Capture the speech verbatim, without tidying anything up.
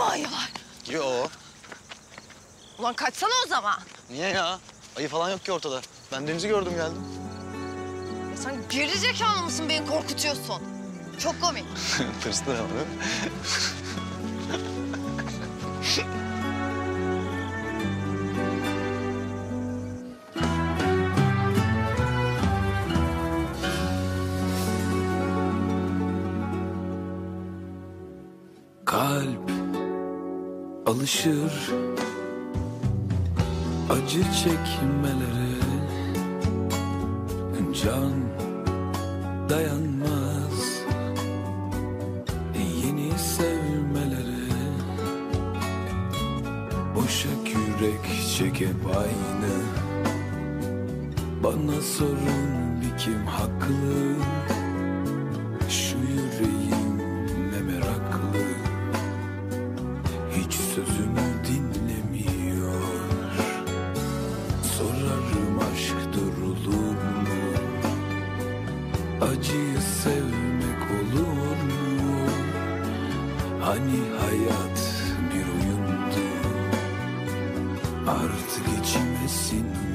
mı ayılar? Yo. Ulan kaçsana o zaman. Niye ya? Ayı falan yok ki ortada. Ben denizi gördüm geldim. Ya sen geri zekalı mısın, beni korkutuyorsun. Çok komik. Tırstın ama değil mi? Kalp alışır acı çekmelere, can dayanmaz yeni sevmelere. Boşa yürek çekip aynı, bana sorun bir kim haklı? Şu yüreğim ne meraklı, hiç sözümü dinlemiyor. Sorarım aşk durulur mu? Acıyı sevmek olur mu? Hani hayat bir oyundu, artık içime sinmiyor.